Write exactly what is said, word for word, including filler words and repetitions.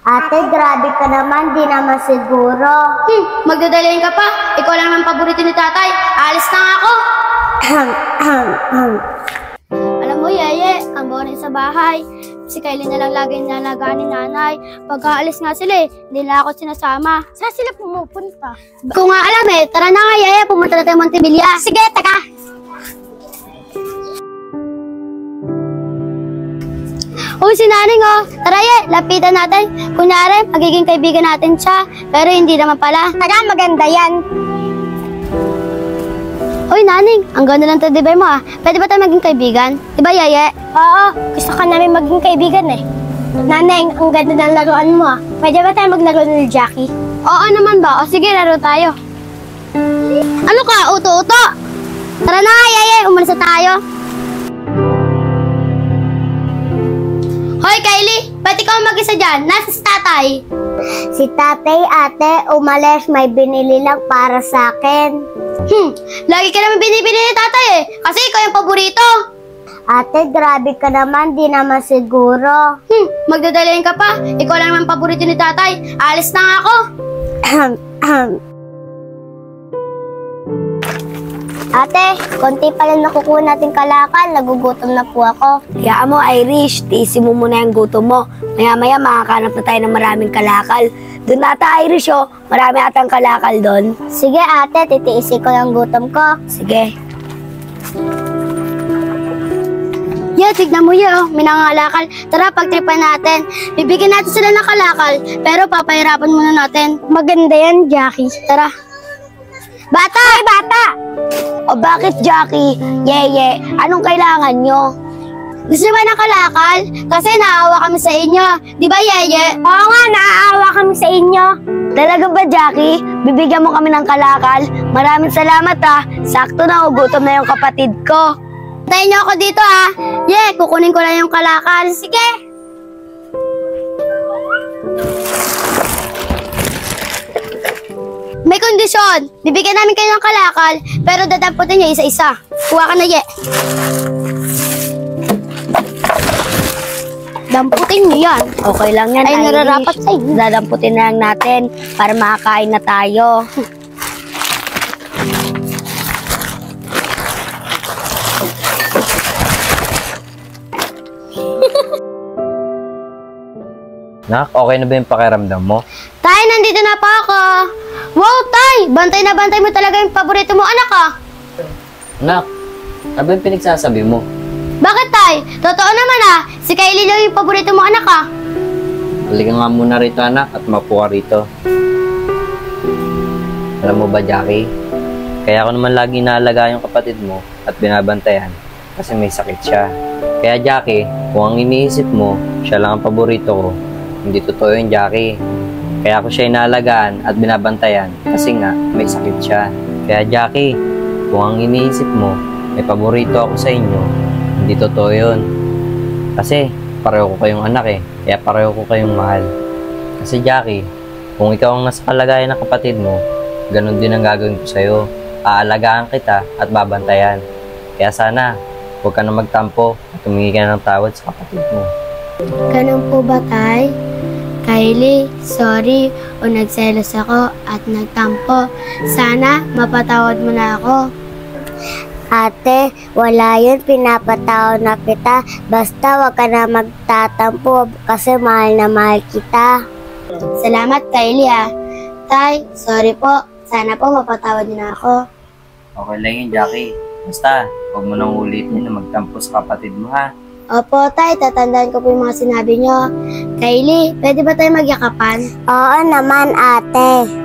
Ate, grabe ka naman, di naman siguro. Hmm, magdadalayan ka pa. Ikaw lang naman paborito ni tatay. Alis na nga ako. Alam mo, Yeye, ang boring sa bahay. Si Kylie na lang lagi nalagaan ni nanay. Pagka-alis nga sila eh, hindi na ako sinasama. Saan sila pumupunta? Kung nga alam eh, tara na nga, Yeye, pumunta na tayo Montevilla. Sige, taka! Uy, si Naning oh. Tara, Ye, lapitan natin. Kunyari, magiging kaibigan natin siya. Pero hindi naman pala. Tara, maganda yan. Uy, Naning, ang ganda ng teddy mo ah. Pwede ba tayo maging kaibigan? Diba, Yeye? Oo, gusto ka namin maging kaibigan eh. Naning, ang ganda ng laruan mo ah. Pwede ba tayo maglaro ni Jackie? Oo naman ba? O sige, laro tayo. Ano ka, uto-uto? Tara na nga, Yeye, umalis na tayo. Hoy, Kylie! Ba't ikaw mag-isa dyan? Nasa si tatay? Si tatay, ate, umalis. May binili lang para sa akin. Hmm, lagi ka naman binibili ni tatay eh. Kasi ikaw yung paborito. Ate, grabe ka naman. Di naman siguro. Hmm, magdadalayan ka pa. Ikaw lang naman paborito ni tatay. Alis na nga ako. Ate, konti pa lang nakukuha natin kalakal. Nagugutom na po ako. Hayaan mo, Irish. Tiisin mo muna yung gutom mo. Maya-maya makakanap na tayo ng maraming kalakal. Doon ata, Irish, oh. Marami atang kalakal doon. Sige, ate. Titiisin ko lang gutom ko. Sige. Yeah, tignan mo yun, oh. May nangangalakal. Tara, pagtripan natin. Bibigyan natin sila ng kalakal. Pero papahirapan muna natin. Maganda yan, Jackie. Tara. Bata! Ay, bata! O bakit, Jackie? Yeye, anong kailangan nyo? Gusto ba ng kalakal? Kasi naawa kami sa inyo. Di ba, Yeye? Oo nga, naaawa kami sa inyo. Talaga ba, Jackie? Bibigyan mo kami ng kalakal? Maraming salamat ah. Sakto na, ugutom na yung kapatid ko. Tayo niyo ako dito ah. Ye, kukunin ko lang yung kalakal. Sige. May kondisyon. Bibigyan namin kayo ng kalakal, pero dadamputin niyo isa-isa. Kuha ka na, Ye. Damputin niyo yan. Okay lang yan, Ay, Irish. nararapat sa'yo. Dadamputin na lang natin para makakain na tayo. Nak, okay na ba yung pakiramdam mo? Tay, nandito na pa ako. Wow, Tay! Bantay na bantay mo talaga yung paborito mo, anak ah. Nak, ano ba yung pinagsasabi mo? Bakit, Tay? Totoo naman ah. Si Kylie lang yung paborito mo, anak ah. Halika nga muna rito, anak, at mapuha rito. Alam mo ba, Jackie? Kaya ako naman lagi naalaga yung kapatid mo at binabantayan kasi may sakit siya. Kaya, Jackie, kung ang iniisip mo, siya lang ang paborito ko, hindi totoo yun, Jackie. Kaya ako siya inaalagaan at binabantayan kasi nga may sakit siya. Kaya, Jackie, kung ang iniisip mo, may paborito ako sa inyo, hindi totoo yun. Kasi pareho ko kayong anak eh, kaya pareho ko kayong mahal. Kasi, Jackie, kung ikaw ang nasa kalagayan ng kapatid mo, ganun din ang gagawin ko sa'yo. Aalagaan kita at babantayan. Kaya sana, huwag ka na magtampo at humingi ka ng tawad sa kapatid mo. Ganun po ba, Tay? Kylie, sorry o nagselos ako at nagtampo. Sana mapatawad mo na ako. Ate, wala yun. Pinapatawad na kita. Basta wag ka na magtatampo kasi mahal na mahal kita. Salamat, Kylie ah. Tay, sorry po. Sana po mapatawad niyo na ako. Okay lang yun, Jackie. Basta, huwag mo nang ulitin na magtampo sa kapatid mo, ha? Opo, Tay. Tatandaan ko po yung mga sinabi niyo. Kylie, pwede ba tayo magyakapan? Oo naman, ate.